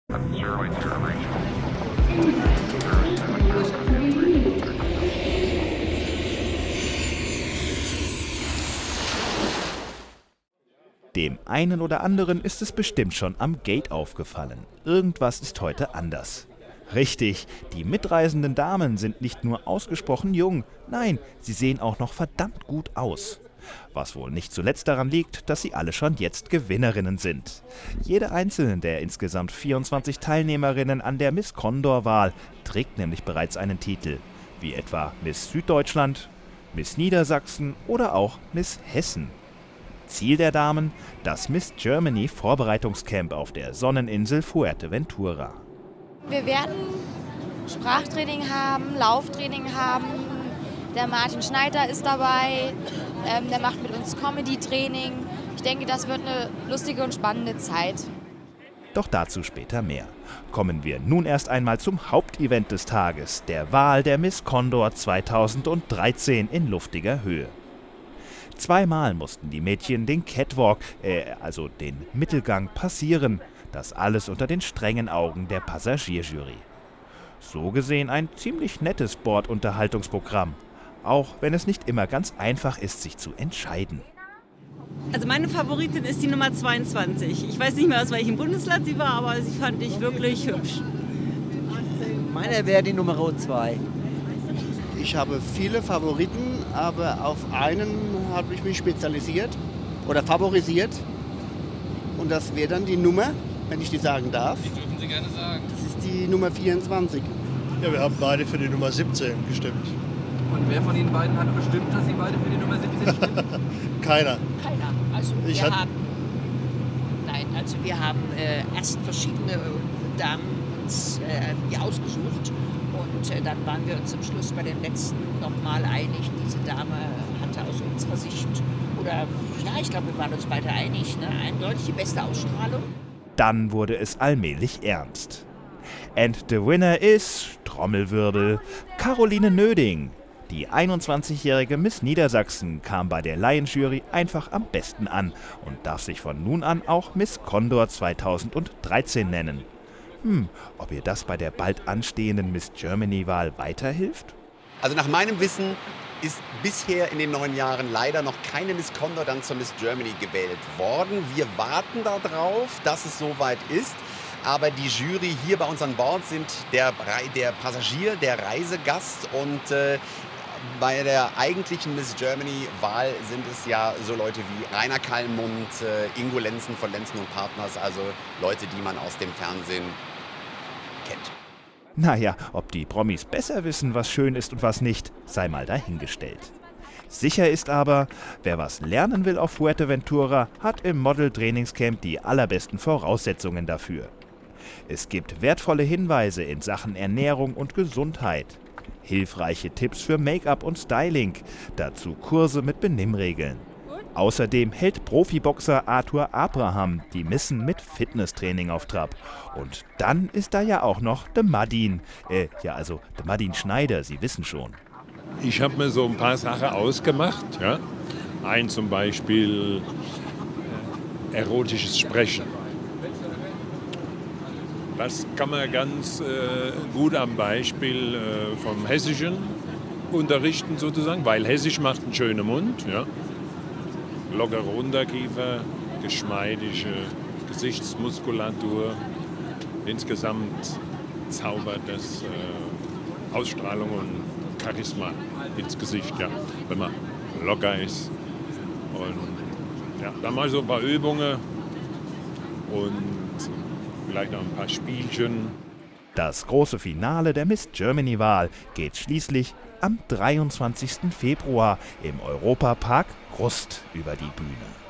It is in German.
Dem einen oder anderen ist es bestimmt schon am Gate aufgefallen. Irgendwas ist heute anders. Richtig, die mitreisenden Damen sind nicht nur ausgesprochen jung, nein, sie sehen auch noch verdammt gut aus. Was wohl nicht zuletzt daran liegt, dass sie alle schon jetzt Gewinnerinnen sind. Jede einzelne der insgesamt 24 Teilnehmerinnen an der Miss Condor-Wahl trägt nämlich bereits einen Titel, wie etwa Miss Süddeutschland, Miss Niedersachsen oder auch Miss Hessen. Ziel der Damen: das Miss Germany Vorbereitungscamp auf der Sonneninsel Fuerteventura. Wir werden Sprachtraining haben, Lauftraining haben. Der Martin Schneider ist dabei, der macht mit uns Comedy-Training. Ich denke, das wird eine lustige und spannende Zeit. Doch dazu später mehr. Kommen wir nun erst einmal zum Hauptevent des Tages, der Wahl der Miss Condor 2013 in luftiger Höhe. Zweimal mussten die Mädchen den Catwalk, also den Mittelgang, passieren. Das alles unter den strengen Augen der Passagierjury. So gesehen ein ziemlich nettes Bordunterhaltungsprogramm. Auch wenn es nicht immer ganz einfach ist, sich zu entscheiden. Also meine Favoritin ist die Nummer 22. Ich weiß nicht mehr, aus welchem Bundesland sie war, aber sie fand ich wirklich hübsch. Meine wäre die Nummer 2. Ich habe viele Favoriten, aber auf einen habe ich mich spezialisiert oder favorisiert. Und das wäre dann die Nummer, wenn ich die sagen darf. Die dürfen Sie gerne sagen. Das ist die Nummer 24. Ja, wir haben beide für die Nummer 17 gestimmt. Und wer von Ihnen beiden hat bestimmt, dass Sie beide für die Nummer 17 stimmen? Keiner. Keiner. Also wir haben erst verschiedene Damen uns ausgesucht und dann waren wir uns zum Schluss bei den letzten nochmal einig. Diese Dame hatte aus unserer Sicht, oder ja, ich glaube, wir waren uns beide einig, ne, eindeutig die beste Ausstrahlung. Dann wurde es allmählich ernst. And the winner is, Trommelwirbel, Caroline Nöding. Die 21-jährige Miss Niedersachsen kam bei der Laienjury einfach am besten an und darf sich von nun an auch Miss Condor 2013 nennen. Ob ihr das bei der bald anstehenden Miss Germany-Wahl weiterhilft? Also nach meinem Wissen ist bisher in den 9 Jahren leider noch keine Miss Condor dann zur Miss Germany gewählt worden. Wir warten darauf, dass es soweit ist. Aber die Jury hier bei uns an Bord sind der Passagier, der Reisegast und bei der eigentlichen Miss Germany-Wahl sind es ja so Leute wie Rainer Kallmund, Ingo Lenzen von Lenzen und Partners, also Leute, die man aus dem Fernsehen kennt. Naja, ob die Promis besser wissen, was schön ist und was nicht, sei mal dahingestellt. Sicher ist aber, wer was lernen will auf Fuerteventura, hat im Model-Trainingscamp die allerbesten Voraussetzungen dafür. Es gibt wertvolle Hinweise in Sachen Ernährung und Gesundheit, hilfreiche Tipps für Make-up und Styling, dazu Kurse mit Benimmregeln. Außerdem hält Profiboxer Arthur Abraham die Missen mit Fitnesstraining auf Trab. Und dann ist da ja auch noch der Martin, der Martin Schneider, Sie wissen schon. Ich habe mir so ein paar Sachen ausgemacht. Ja? Ein zum Beispiel erotisches Sprechen. Das kann man ganz gut am Beispiel vom Hessischen unterrichten sozusagen, weil Hessisch macht einen schönen Mund. Ja? Lockere Unterkiefer, geschmeidige Gesichtsmuskulatur. Insgesamt zaubert das Ausstrahlung und Charisma ins Gesicht, ja, wenn man locker ist. Und ja, dann mal so ein paar Übungen und vielleicht noch ein paar Spielchen. Das große Finale der Miss Germany-Wahl geht schließlich am 23. Februar im Europapark Rust über die Bühne.